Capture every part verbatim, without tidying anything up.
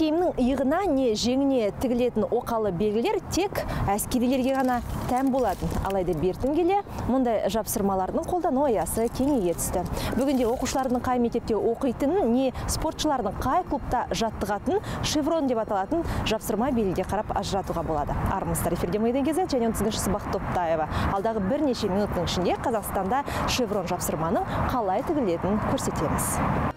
Киімнің иығына не жеңіне тігілетін оқалы белгілер тек әскерилерге ғана тән болатын. Алайда бертін келе мұндай жапсырмалардың қолдану аясы кеңейе түсті. Бүгінде оқушылардың қай мектепте оқитынын, не спортшылардың қай клубта жаттығатын шеврон деп аталатын жапсырма белгіге қарап ажыратуға болады. Армысыздар, эфирде Майдан кезет және оның тізгіншісі Бақыт Топтаева. Алдағы бірнеше минуттың ішінде Қазақстанда шеврон жапсырманың қалай тігілетінін көрсетеміз.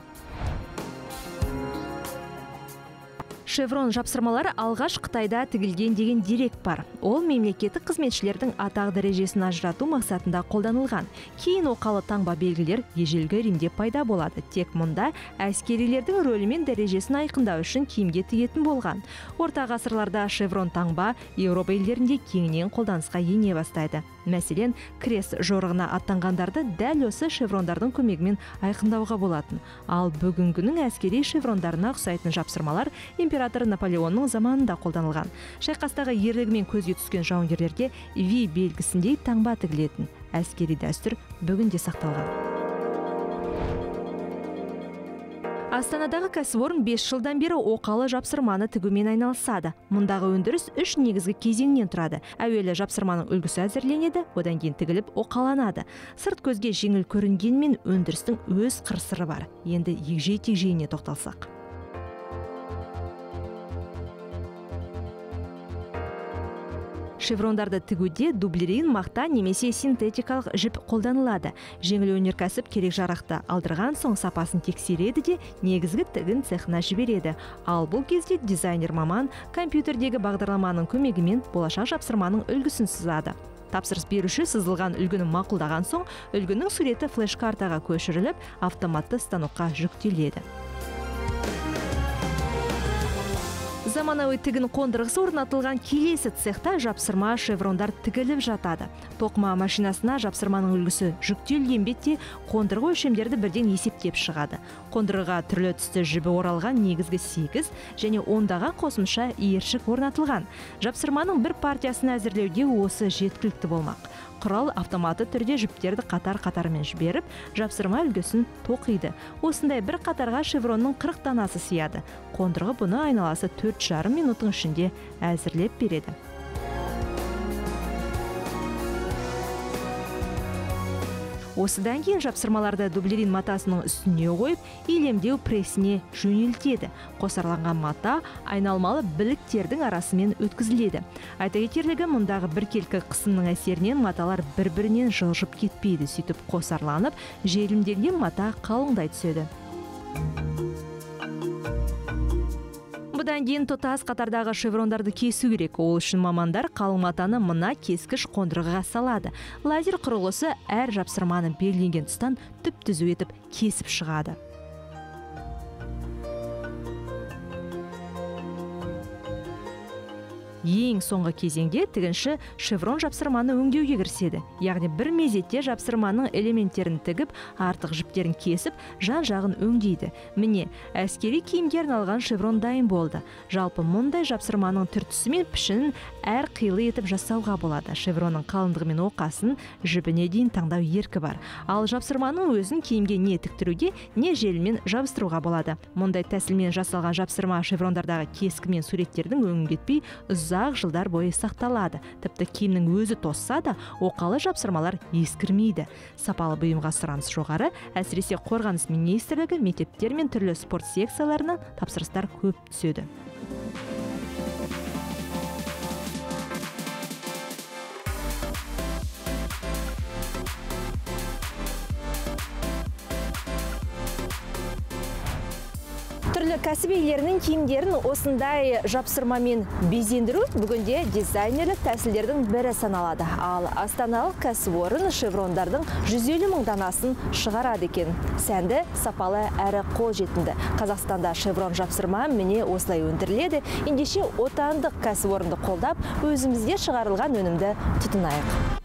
Шеврон жапсырмалары алғаш Қытайда тігілген деген дерек бар. Ол мемлекеттік қызметшілердің атақ дәрежесін ажырату мақсатында қолданылған. Кейін оқалы таңба белгілер ежелгі Римде пайда болады. Тек мұнда әскерилердің рөлі мен дәрежесін айқындау үшін киімге тігетін болған. Орта ғасырларда шеврон таңба Еуропа елдерінде кеңінен қолданысқа ене бастайды. Мәселен, крест жорығына аттанғандарды дәл осы шеврондардың көмегімен айқындауға болатын. Ал бүгінгінің әскери шеврондарына ұқсайтын жапсырмалар император Наполеонның заманында қолданылған. Шайқастағы ерлігімен көзге түскен жауынгерлерге Ви белгісіндей таңба тігілетін әскери дәстүр бүгінде сақталған. Астанадағы кәсіпорын бес жылдан бері оқалы жапсырманы тігумен айналысады. Мұндағы өндіріс үш негізгі кезеңнен тұрады. Әуелі жапсырманың үлгісі әзірленеді, одан кейін тігіліп оқаланады. Сырт көзге жеңіл көрінгенмен өндірістің өз қыр-сыры бар. Енді егжей-тегжейіне тоқталсақ. Шеврондарды тігуде дублерин, мақта немесе синтетикалық жіп қолданылады. Жеңіл өнеркәсіп керек жарақты алдырған соң сапасын тексереді де негізгі тігін цехына жібереді. Ал бұл кезде дизайнер маман компьютердегі бағдарламаның көмегімен болашақ жапсырманың үлгісін сызады. Тапсырыс беруші сызылған үлгіні мақұлдаған соң үлгінің суреті флеш-картаға көшіріліп, автоматты станокқа жүктеледі. Заманауи тігін қондырғысы орнатылған келесі цехта жапсырма шеврондар тігіліп жатады. Тоқыма машинасына жапсырманың үлгісі жүктелген бетте қондырғы өлшемдерді бірден есептеп шығады. Қондырғыға түрлі түсті жібі оралған негізгі сегіз және ондаған қосымша иіршік орнатылған. Жапсырманың бір партиясын әзірлеуде осы жеткілікті болмақ. Құрал автоматты түрде жіптерді қатар-қатармен жіберіп, жапсырма үлгісін тоқиды. Осындай бір қатарға шевронның қырық данасы сияды. Қондырғы бұны айналасы төрт жарым минуттың ішінде әзірлеп береді. Осыдан кейін жапсырмаларды дублерин матасының үстіне қойып, илемдеу прессіне жөнелтеді. Қосарланған мата айналмалы біліктердің арасымен өткізіледі. Айта кетерлігі, мұндағы біркелкі қысымның әсерінен маталар бір-бірінен жылжып кетпейді. Сөйтіп қосарланып, желімделген мата қалыңдай түседі. Бұдан кейін тұтас қатардағы шеврондарды кесу керек. Ол үшін мамандар қалың матаны мына кескіш қондырғыға салады. Лазер құрылғысы әр жапсырманы белгіленген тұстан түп-түзу етіп кесіп шығады. Ең соңғы кезеңде тігінші шеврон жапсырманы өңдеуге кіріседі. Яғни бір мезетте жапсырманың элементтерін тігіп, артық жіптерін кесіп, жан-жағын өңдейді. Міне, әскери киімге арналған шеврон дайын болды. Жалпы мұндай жапсырманың түр-түсі мен пішінін әр қилы етіп жасауға болады. Шевронның қалыңдығы мен оқасын жібіне дейін таңдау еркі бар. Ал жапсырманың өзін киімге не тіктіруге, не желмен жабыстыруға болады. Мұндай тәсілмен жасалған жапсырма шеврондардағы кескімен мен суреттердің өңін кетпей, ұзақ жылдар бойы сақталады. Тіпті киімнің өзі тозса да, оқалы жапсырмалар ескірмейді. Сапалы бұйымға сұраныс жоғары, әсіресе қорғаныс министрлігі, мектептер мен түрлі спорт секцияларынан тапсырыстар көп түседі. Түрлі кәсіп иелерінің киімдерін осындай жапсырмамен безендіру бүгінде дизайнерлік тәсілдердің бірі саналады. Ал астаналық кәсіпорын шеврондардың жүз елу мың данасын шығарады екен. Сәнді, сапалы әрі қолжетімді. Қазақстанда шеврон жапсырма міне осылай өндіріледі. Ендеше отандық кәсіпорынды қолдап, өзімізде шығарылған өнімді тұтынайық.